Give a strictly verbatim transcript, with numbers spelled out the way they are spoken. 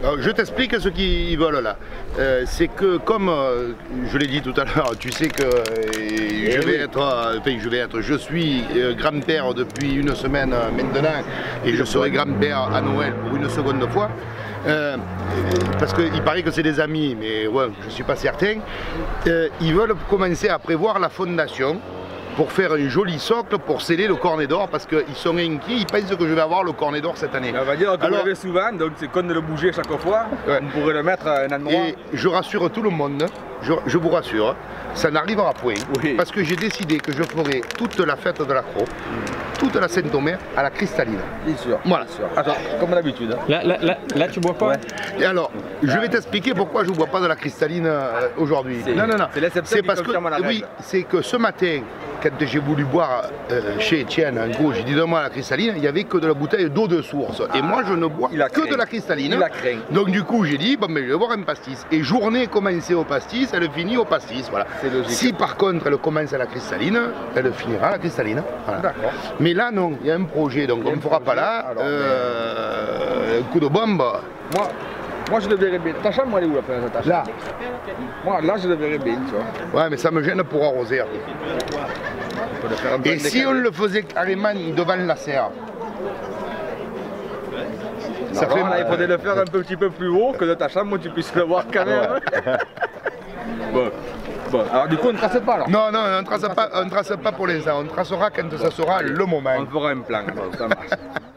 Alors, je t'explique ce qu'ils veulent là. Euh, c'est que comme euh, je l'ai dit tout à l'heure, tu sais que euh, je vais être, euh, enfin je vais être, je suis euh, grand-père depuis une semaine euh, maintenant et je serai grand-père à Noël pour une seconde fois. Euh, parce qu'il paraît que c'est des amis, mais ouais, je ne suis pas certain. Euh, ils veulent commencer à prévoir la fondation pour faire un joli socle pour sceller le cornet d'or parce qu'ils sont inquiets, ils pensent que je vais avoir le cornet d'or cette année. On va dire que vous l'avez souvent, donc c'est con de le bouger chaque fois, ouais. On pourrait le mettre à un endroit. Et je rassure tout le monde, je, je vous rassure, ça n'arrivera point, oui. Parce que j'ai décidé que je ferai toute la fête de la Croix, mmh. toute la Saint-Omer à la cristalline. Bien sûr. Voilà. Bien sûr. Attends, comme d'habitude. Hein. Là, là, là, là, tu bois pas ouais. Et alors, je vais t'expliquer pourquoi je ne bois pas de la cristalline euh, aujourd'hui. Non, non, non. C'est parce que, oui, c'est que ce matin, quand j'ai voulu boire euh, chez Étienne, en gros, j'ai dit donne-moi la cristalline, il n'y avait que de la bouteille d'eau de source. Ah, et moi, je ne bois que craint. de la cristalline. Il a craint. Donc du coup, j'ai dit, bon, mais je vais boire un pastis. Et journée commencée au pastis, elle finit au pastis. Voilà. Si par contre, elle commence à la cristalline, elle finira à la cristalline. Voilà. D'accord. Mais là, non, il y a un projet, donc on ne fera pas là. Alors, euh, mais... Un coup de bombe. Moi, moi je le verrais bien. Ta chambre, elle est où la première ta chambre? Là. Moi, là, je le verrais bien, tu vois. Ouais, mais ça me gêne pour arroser. Et si on le faisait carrément devant la serre? Ça fait mal. Il faudrait le faire un petit peu plus haut que de ta chambre où tu puisses le voir quand même. Bon. Bon, alors du coup on ne trace pas alors? Non, non, on ne trace, trace pas, pas. On trace pas pour l'instant, on tracera quand ça sera le moment. On fera un plan, alors, ça marche.